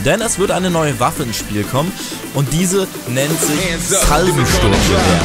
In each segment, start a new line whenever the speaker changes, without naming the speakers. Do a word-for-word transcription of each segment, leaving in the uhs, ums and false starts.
Denn es wird eine neue Waffe ins Spiel kommen und diese nennt sich Salvensturmgewehr.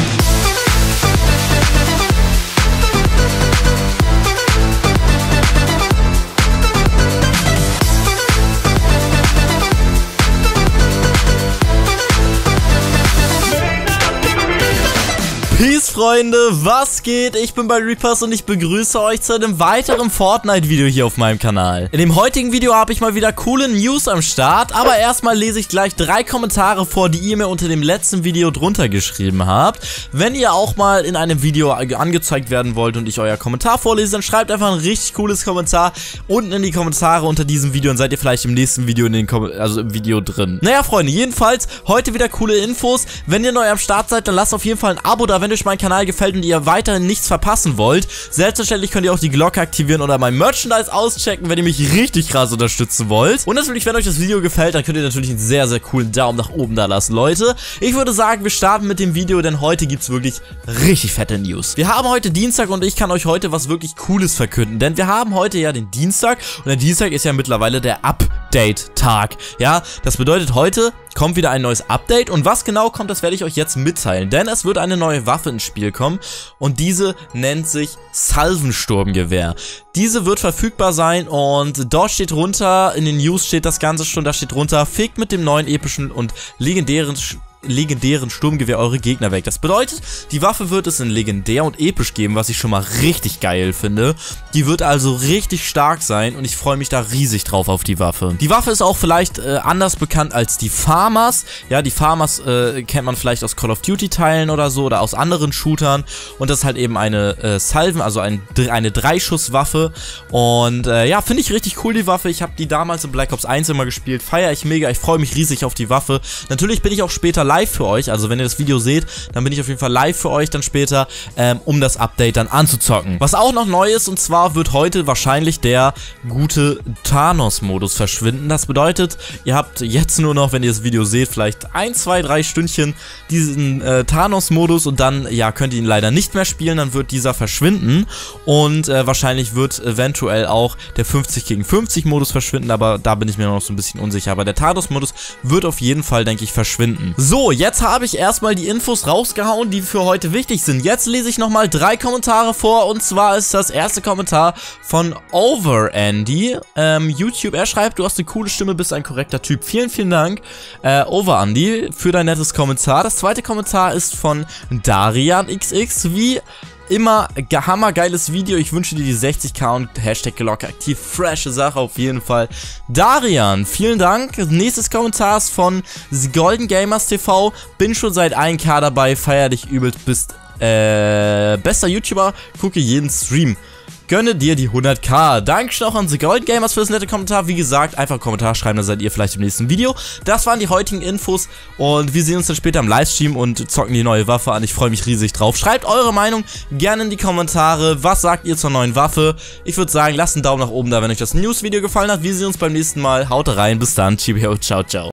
Peace, Freunde, was geht? Ich bin bei Reapers und ich begrüße euch zu einem weiteren Fortnite-Video hier auf meinem Kanal. In dem heutigen Video habe ich mal wieder coole News am Start, aber erstmal lese ich gleich drei Kommentare vor, die ihr mir unter dem letzten Video drunter geschrieben habt. Wenn ihr auch mal in einem Video angezeigt werden wollt und ich euer Kommentar vorlese, dann schreibt einfach ein richtig cooles Kommentar unten in die Kommentare unter diesem Video und seid ihr vielleicht im nächsten Video in den Kom also im Video drin. Naja, Freunde, jedenfalls heute wieder coole Infos. Wenn ihr neu am Start seid, dann lasst auf jeden Fall ein Abo da, wenn euch mein Kanal gefällt und ihr weiterhin nichts verpassen wollt. Selbstverständlich könnt ihr auch die Glocke aktivieren oder mein Merchandise auschecken, wenn ihr mich richtig krass unterstützen wollt. Und natürlich, wenn euch das Video gefällt, dann könnt ihr natürlich einen sehr, sehr coolen Daumen nach oben da lassen, Leute. Ich würde sagen, wir starten mit dem Video, denn heute gibt es wirklich richtig fette News. Wir haben heute Dienstag und ich kann euch heute was wirklich Cooles verkünden, denn wir haben heute ja den Dienstag und der Dienstag ist ja mittlerweile der Update-Tag. Ja, das bedeutet, heute kommt wieder ein neues Update und was genau kommt, das werde ich euch jetzt mitteilen, denn es wird eine neue Waffe ins Spiel kommen und diese nennt sich Salvensturmgewehr. Diese wird verfügbar sein und dort steht runter, in den News steht das Ganze schon, da steht runter, fegt mit dem neuen epischen und legendären legendären Sturmgewehr eure Gegner weg. Das bedeutet, die Waffe wird es in legendär und episch geben, was ich schon mal richtig geil finde. Die wird also richtig stark sein und ich freue mich da riesig drauf auf die Waffe. Die Waffe ist auch vielleicht äh, anders bekannt als die Farmers. Ja, die Farmers äh, kennt man vielleicht aus Call of Duty Teilen oder so oder aus anderen Shootern und das ist halt eben eine äh, Salven, also ein, eine Dreischusswaffe und äh, ja, finde ich richtig cool die Waffe. Ich habe die damals in Black Ops eins immer gespielt, feiere ich mega, ich freue mich riesig auf die Waffe. Natürlich bin ich auch später live für euch, also wenn ihr das Video seht, dann bin ich auf jeden Fall live für euch dann später, ähm, um das Update dann anzuzocken. Was auch noch neu ist, und zwar wird heute wahrscheinlich der gute Thanos-Modus verschwinden. Das bedeutet, ihr habt jetzt nur noch, wenn ihr das Video seht, vielleicht ein, zwei, drei Stündchen diesen äh, Thanos-Modus und dann, ja, könnt ihr ihn leider nicht mehr spielen, dann wird dieser verschwinden und äh, wahrscheinlich wird eventuell auch der fünfzig gegen fünfzig Modus verschwinden, aber da bin ich mir noch so ein bisschen unsicher. Aber der Thanos-Modus wird auf jeden Fall, denke ich, verschwinden. So, jetzt habe ich erstmal die Infos rausgehauen, die für heute wichtig sind. Jetzt lese ich nochmal drei Kommentare vor und zwar ist das erste Kommentar von Over Andy. Ähm, YouTube, er schreibt, du hast eine coole Stimme, bist ein korrekter Typ. Vielen, vielen Dank, äh, Over Andy, für dein nettes Kommentar. Das zweite Kommentar ist von Darian X X, wie immer hammergeiles Video. Ich wünsche dir die sechzig K und Hashtag Glocke aktiv. Freshe Sache auf jeden Fall. Darian, vielen Dank. Nächstes Kommentar ist von Golden Gamers T V. Bin schon seit ein K dabei. Feier dich übelst. Bist äh, bester YouTuber. Gucke jeden Stream. Gönne dir die hundert K. Dankeschön auch an The Golden Gamers für das nette Kommentar. Wie gesagt, einfach einen Kommentar schreiben, dann seid ihr vielleicht im nächsten Video. Das waren die heutigen Infos und wir sehen uns dann später im Livestream und zocken die neue Waffe an. Ich freue mich riesig drauf. Schreibt eure Meinung gerne in die Kommentare. Was sagt ihr zur neuen Waffe? Ich würde sagen, lasst einen Daumen nach oben da, wenn euch das News-Video gefallen hat. Wir sehen uns beim nächsten Mal. Haut rein, bis dann. Ciao, ciao, ciao.